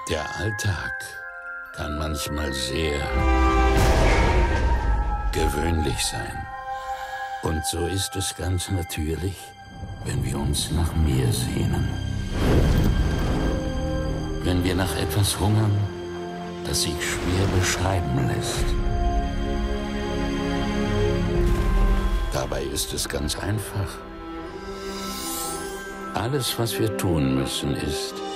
Der Alltag kann manchmal sehr gewöhnlich sein. Und so ist es ganz natürlich, wenn wir uns nach mehr sehnen. Wenn wir nach etwas hungern, das sich schwer beschreiben lässt. Dabei ist es ganz einfach. Alles, was wir tun müssen, ist,